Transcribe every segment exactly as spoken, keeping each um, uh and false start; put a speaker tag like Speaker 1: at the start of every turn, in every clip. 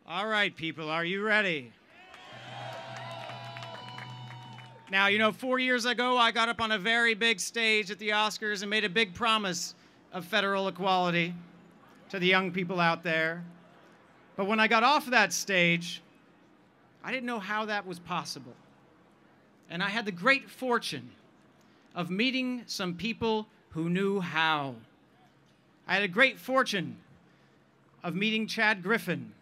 Speaker 1: All right, people, are you ready? Now, you know, four years ago, I got up on a very big stage at the Oscars and made a big promise of federal equality to the young people out there. But when I got off that stage, I didn't know how that was possible. And I had the great fortune of meeting some people who knew how. I had a great fortune of meeting Chad Griffin,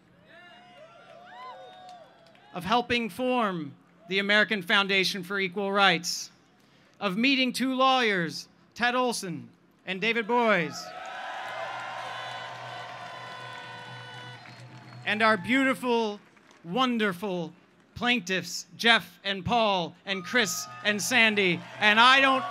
Speaker 1: of helping form the American Foundation for Equal Rights, of meeting two lawyers, Ted Olson and David Boies, and our beautiful, wonderful plaintiffs, Jeff and Paul and Chris and Sandy. And I don't,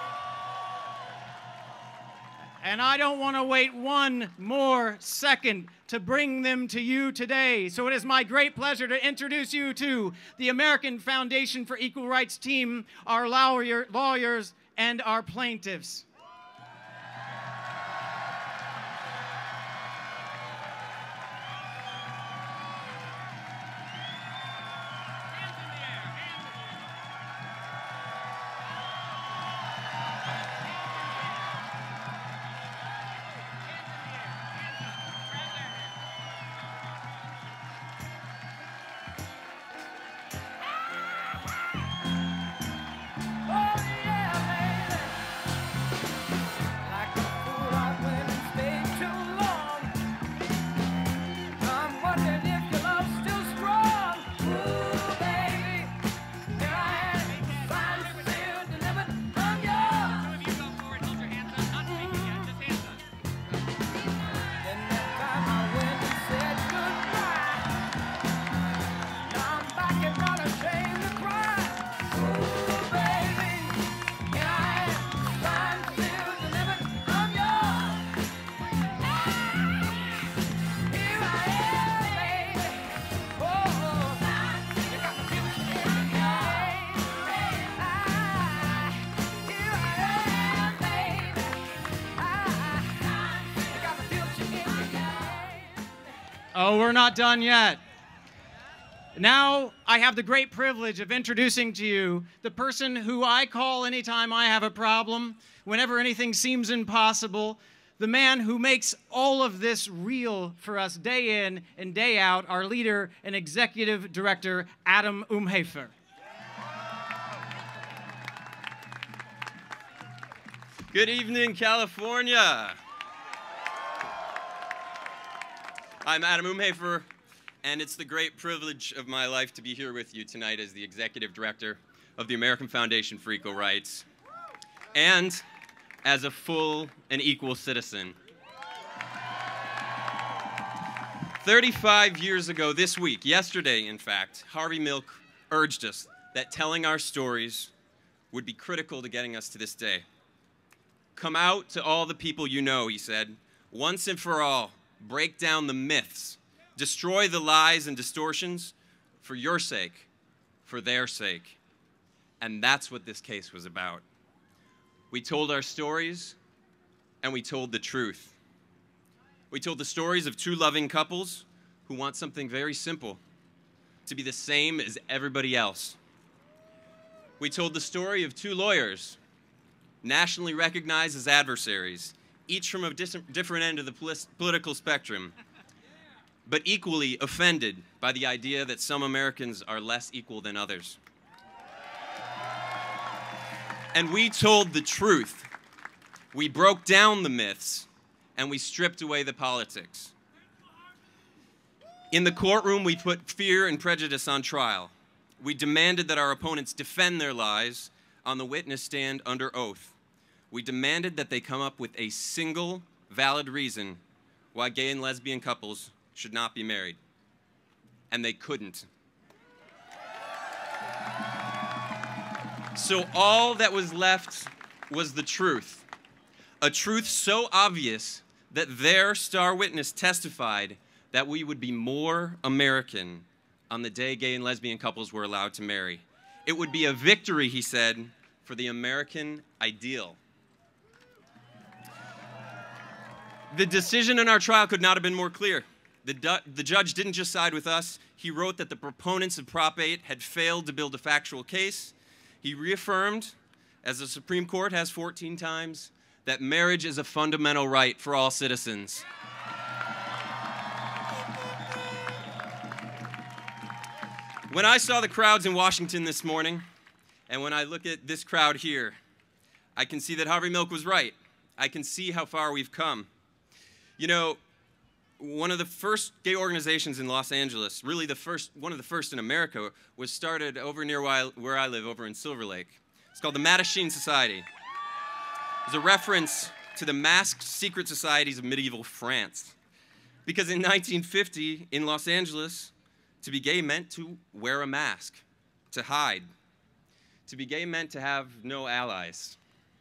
Speaker 1: and I don't want to wait one more second to bring them to you today. So it is my great pleasure to introduce you to the American Foundation for Equal Rights team, our lawyer, lawyers, and our plaintiffs. Oh, we're not done yet. Now, I have the great privilege of introducing to you the person who I call anytime I have a problem, whenever anything seems impossible, the man who makes all of this real for us day in and day out, our leader and executive director, Adam Umhoefer.
Speaker 2: Good evening, California. I'm Adam Umhoefer, and it's the great privilege of my life to be here with you tonight as the Executive Director of the American Foundation for Equal Rights, and as a full and equal citizen. thirty-five years ago this week, yesterday in fact, Harvey Milk urged us that telling our stories would be critical to getting us to this day. Come out to all the people you know, he said, once and for all. Break down the myths, destroy the lies and distortions for your sake, for their sake. And that's what this case was about. We told our stories, and we told the truth. We told the stories of two loving couples who want something very simple, to be the same as everybody else. We told the story of two lawyers, nationally recognized as adversaries, each from a dis different end of the polis political spectrum, but equally offended by the idea that some Americans are less equal than others. And we told the truth. We broke down the myths, and we stripped away the politics. In the courtroom, we put fear and prejudice on trial. We demanded that our opponents defend their lies on the witness stand under oath. We demanded that they come up with a single valid reason why gay and lesbian couples should not be married. And they couldn't. So all that was left was the truth. A truth so obvious that their star witness testified that we would be more American on the day gay and lesbian couples were allowed to marry. It would be a victory, he said, for the American ideal. The decision in our trial could not have been more clear. The The, the judge didn't just side with us. He wrote that the proponents of Prop eight had failed to build a factual case. He reaffirmed, as the Supreme Court has fourteen times, that marriage is a fundamental right for all citizens. When I saw the crowds in Washington this morning, and when I look at this crowd here, I can see that Harvey Milk was right. I can see how far we've come. You know, one of the first gay organizations in Los Angeles, really the first, one of the first in America, was started over near where I, where I live, over in Silver Lake. It's called the Mattachine Society. It's a reference to the masked secret societies of medieval France. Because in nineteen fifty, in Los Angeles, to be gay meant to wear a mask, to hide. To be gay meant to have no allies.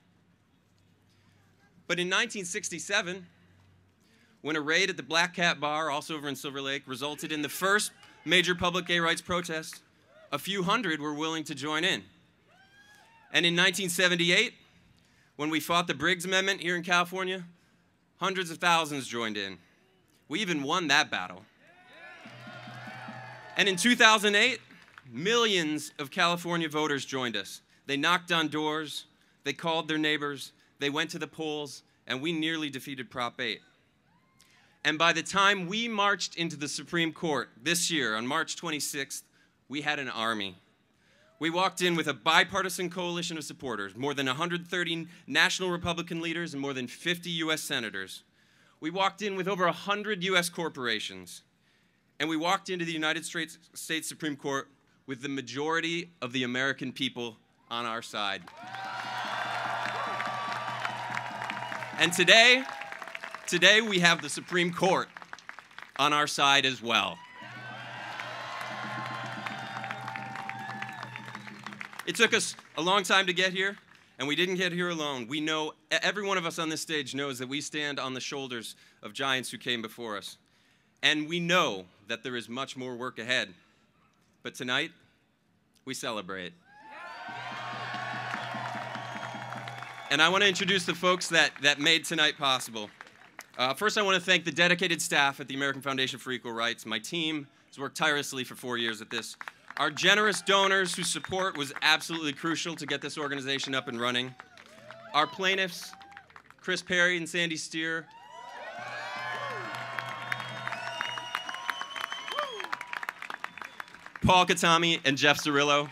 Speaker 2: But in nineteen sixty-seven, when a raid at the Black Cat Bar, also over in Silver Lake, resulted in the first major public gay rights protest, a few hundred were willing to join in. And in nineteen seventy-eight, when we fought the Briggs Amendment here in California, hundreds of thousands joined in. We even won that battle. And in two thousand eight, millions of California voters joined us. They knocked on doors, they called their neighbors, they went to the polls, and we nearly defeated Prop eight. And by the time we marched into the Supreme Court this year, on March twenty-sixth, we had an army. We walked in with a bipartisan coalition of supporters, more than one hundred thirty national Republican leaders and more than fifty U S senators. We walked in with over one hundred U S corporations. And we walked into the United States, States Supreme Court with the majority of the American people on our side. And today, today we have the Supreme Court on our side as well. It took us a long time to get here, and we didn't get here alone. We know, every one of us on this stage knows that we stand on the shoulders of giants who came before us. And we know that there is much more work ahead. But tonight, we celebrate. And I want to introduce the folks that, that made tonight possible. Uh, first, I want to thank the dedicated staff at the American Foundation for Equal Rights. My team has worked tirelessly for four years at this. Our generous donors whose support was absolutely crucial to get this organization up and running. Our plaintiffs, Chris Perry and Sandy Steer. Paul Katami and Jeff Cirillo.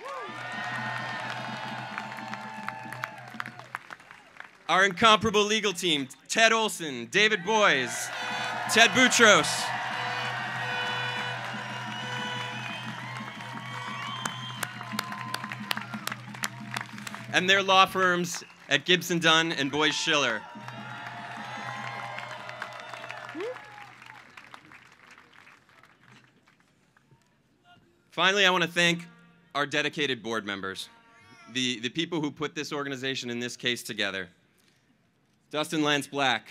Speaker 2: Our incomparable legal team, Ted Olson, David Boys, Ted Boutros. And their law firms at Gibson Dunn and Boyce Schiller. Finally, I want to thank our dedicated board members, the, the people who put this organization, in this case, together. Dustin Lance Black,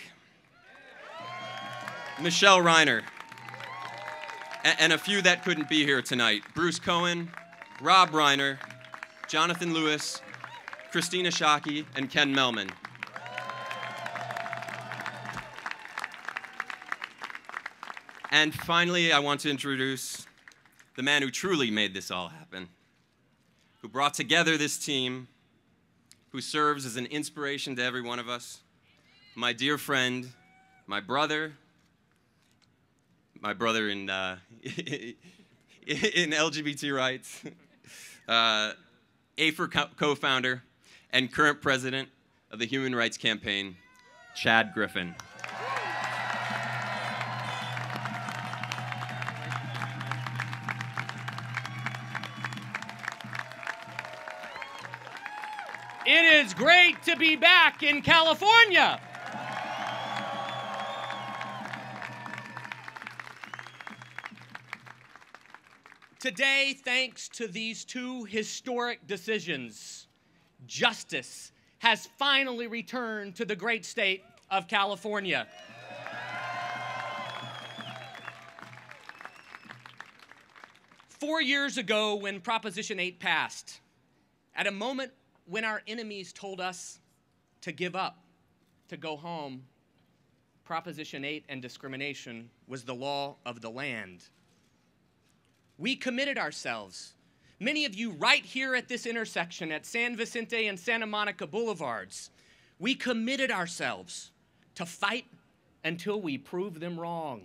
Speaker 2: Michelle Reiner, and, and a few that couldn't be here tonight. Bruce Cohen, Rob Reiner, Jonathan Lewis, Christina Shockey, and Ken Melman. And finally, I want to introduce the man who truly made this all happen, who brought together this team, who serves as an inspiration to every one of us, my dear friend, my brother, my brother in, uh, in L G B T rights, uh, A F E R co-founder, and current president of the Human Rights Campaign, Chad Griffin.
Speaker 3: It is great to be back in California. Today, thanks to these two historic decisions, justice has finally returned to the great state of California. Four years ago, when Proposition eight passed, at a moment when our enemies told us to give up, to go home, Proposition eight and discrimination was the law of the land. We committed ourselves. Many of you right here at this intersection at San Vicente and Santa Monica Boulevards, we committed ourselves to fight until we prove them wrong.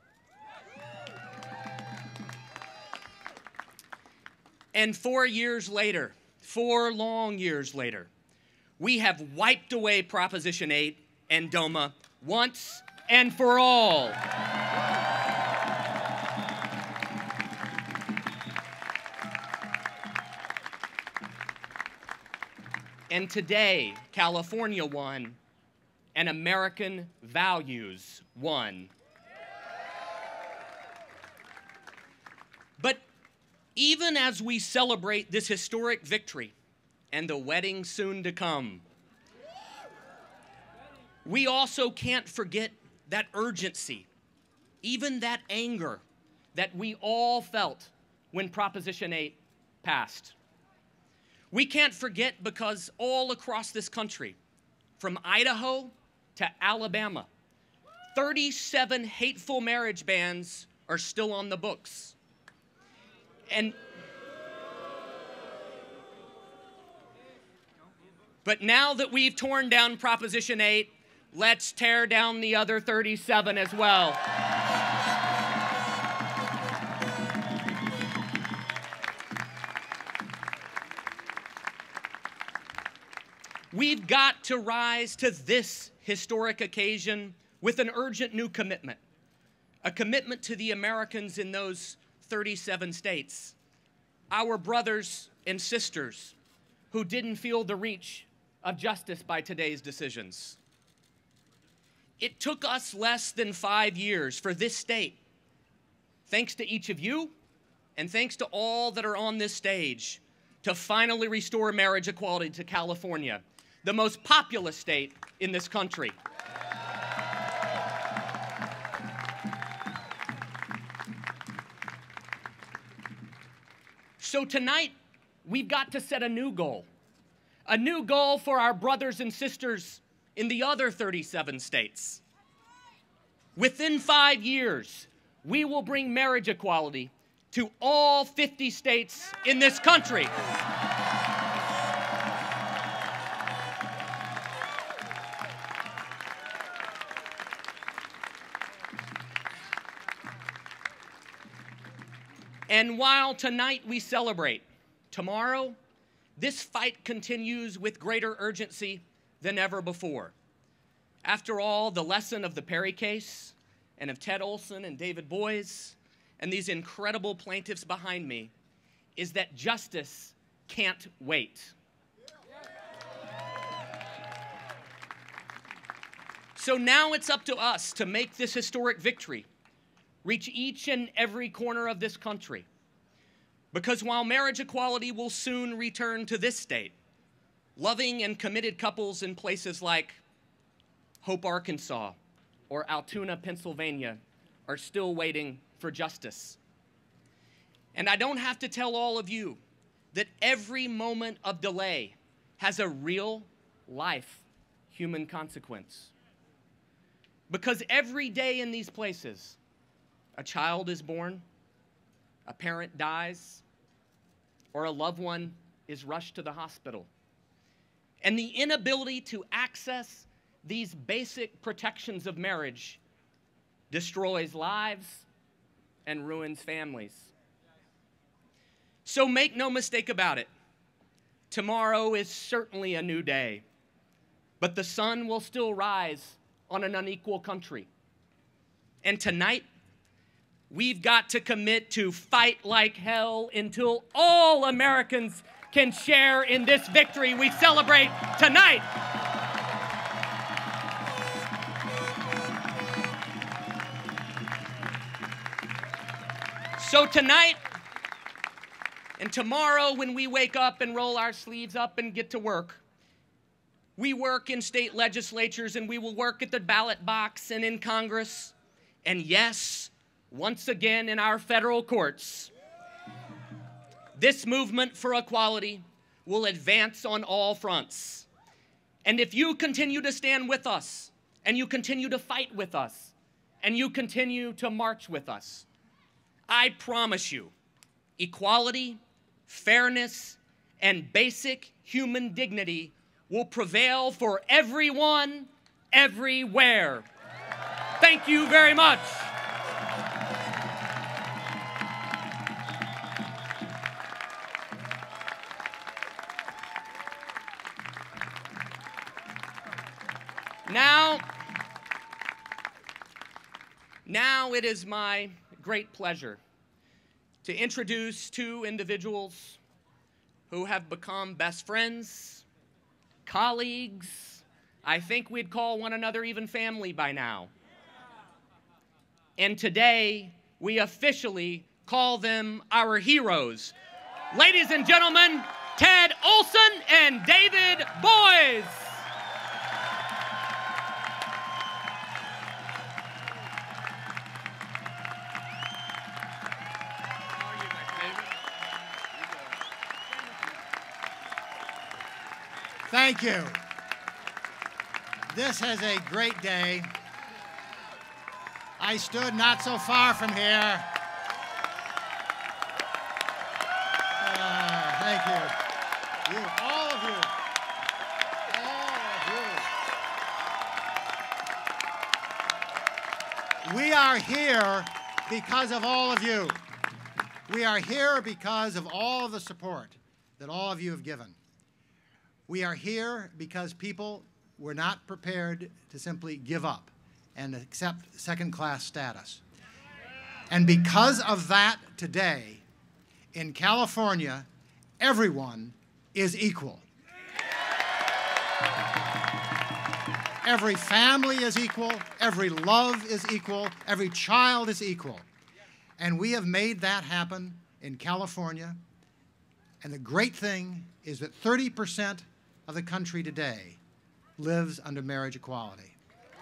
Speaker 3: And four years later, four long years later, we have wiped away Proposition eight and DOMA once and for all. And today, California won, and American values won. But even as we celebrate this historic victory and the wedding soon to come, we also can't forget that urgency, even that anger that we all felt when Proposition eight passed. We can't forget because all across this country, from Idaho to Alabama, thirty-seven hateful marriage bans are still on the books. And but now that we've torn down Proposition eight, let's tear down the other thirty-seven as well. We've got to rise to this historic occasion with an urgent new commitment, a commitment to the Americans in those thirty-seven states, our brothers and sisters who didn't feel the reach of justice by today's decisions. It took us less than five years for this state, thanks to each of you and thanks to all that are on this stage, to finally restore marriage equality to California, the most populous state in this country. So tonight, we've got to set a new goal, a new goal for our brothers and sisters in the other thirty-seven states. Within five years, we will bring marriage equality to all fifty states in this country. And while tonight we celebrate, tomorrow, this fight continues with greater urgency than ever before. After all, the lesson of the Perry case and of Ted Olson and David Boies and these incredible plaintiffs behind me is that justice can't wait. So now it's up to us to make this historic victory reach each and every corner of this country. Because while marriage equality will soon return to this state, loving and committed couples in places like Hope, Arkansas, or Altoona, Pennsylvania, are still waiting for justice. And I don't have to tell all of you that every moment of delay has a real life human consequence. Because every day in these places, a child is born, a parent dies, or a loved one is rushed to the hospital. And the inability to access these basic protections of marriage destroys lives and ruins families. So make no mistake about it. Tomorrow is certainly a new day, but the sun will still rise on an unequal country. And tonight, we've got to commit to fight like hell until all Americans can share in this victory we celebrate tonight. So tonight and tomorrow when we wake up and roll our sleeves up and get to work, we work in state legislatures and we will work at the ballot box and in Congress. And yes, once again in our federal courts, this movement for equality will advance on all fronts. And if you continue to stand with us and you continue to fight with us, and you continue to march with us. I promise you, equality, fairness, and basic human dignity will prevail for everyone, everywhere. Thank you very much. Now, now it is my great pleasure to introduce two individuals who have become best friends, colleagues. I think we'd call one another even family by now. And today, we officially call them our heroes. Ladies and gentlemen, Ted Olson and David Boies.
Speaker 4: Thank you. This is a great day. I stood not so far from here. Uh, thank you. You, all of you. All of you. We are here because of all of you. We are here because of all of the support that all of you have given. We are here because people were not prepared to simply give up and accept second-class status. And because of that, today, in California, everyone is equal. Every family is equal, every love is equal, every child is equal. And we have made that happen in California. And the great thing is that thirty percent of the country today lives under marriage equality.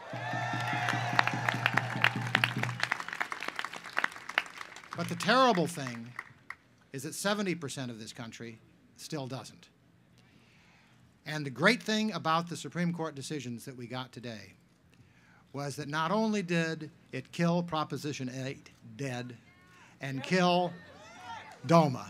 Speaker 4: But the terrible thing is that seventy percent of this country still doesn't. And the great thing about the Supreme Court decisions that we got today was that not only did it kill Proposition eight dead and kill DOMA,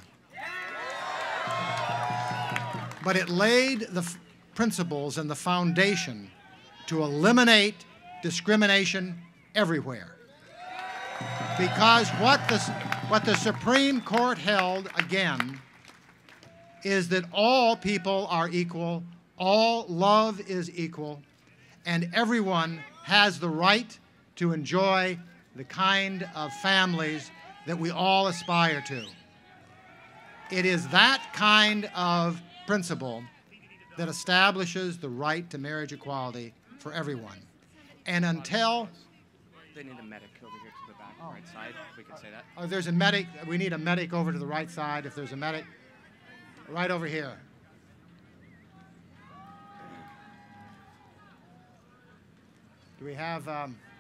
Speaker 4: but it laid the f principles and the foundation to eliminate discrimination everywhere. Because what the, what the Supreme Court held, again, is that all people are equal, all love is equal, and everyone has the right to enjoy the kind of families that we all aspire to. It is that kind of principle that establishes the right to marriage equality for everyone. And until...
Speaker 3: They need a medic over here to the back, oh. right side, if we can say that.
Speaker 4: Oh, there's a medic. We need a medic over to the right side. If there's a medic, right over here. Do we have... Um,